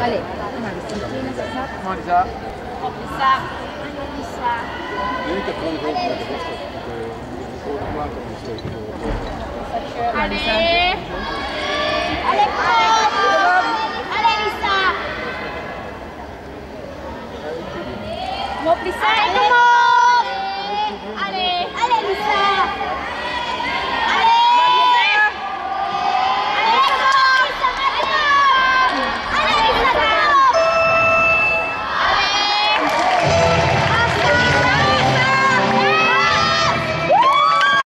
Allez, on a le Santino, c'est ça? Come on, Lisa. Lisa. Lisa. Vieni che prendi quello che questo è quanto mi stai Allez. Allez, Paul. Allez, Lisa. Mo, Lisa, come on.